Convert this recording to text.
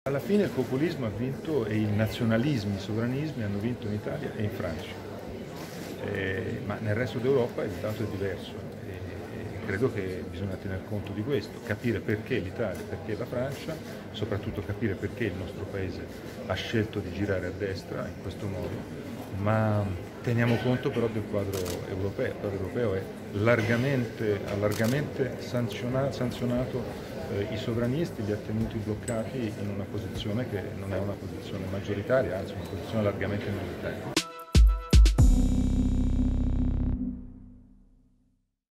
Alla fine il populismo ha vinto e i nazionalismi, i sovranismi hanno vinto in Italia e in Francia, ma nel resto d'Europa il dato è diverso e credo che bisogna tener conto di questo, capire perché l'Italia, perché la Francia, soprattutto capire perché il nostro Paese ha scelto di girare a destra in questo modo, ma teniamo conto però del quadro europeo. Il quadro europeo ha largamente sanzionato i sovranisti, li ha tenuti bloccati in una posizione che non è una posizione maggioritaria, anzi una posizione largamente minoritaria.